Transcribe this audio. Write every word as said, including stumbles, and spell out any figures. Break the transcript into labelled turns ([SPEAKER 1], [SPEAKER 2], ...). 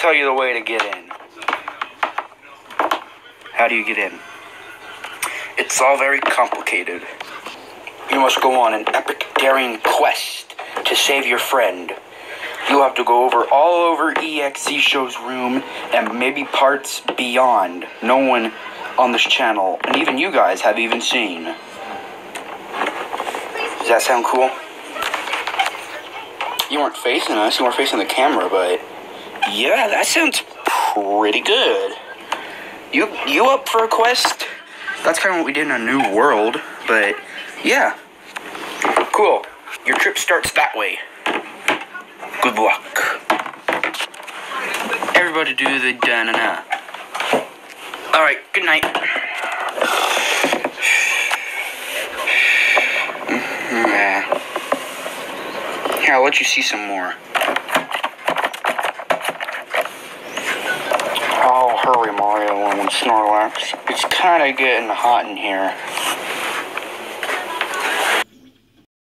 [SPEAKER 1] tell you the way to get in. How do you get in? It's all very complicated. You must go on an epic, daring quest to save your friend. You'll have to go over all over E X E Show's room and maybe parts beyond no one on this channel, and even you guys, have even seen. Does that sound cool? You weren't facing us, you weren't facing the camera, but yeah, that sounds pretty good. You you up for a quest? That's kind of what we did in A New World, but yeah. Cool. Your trip starts that way. Good luck. Everybody do the da-na-na. Alright, good night. Mm-hmm. Here, I'll let you see some more. Oh, hurry, Mario and Snorlax. It's kinda getting hot in here.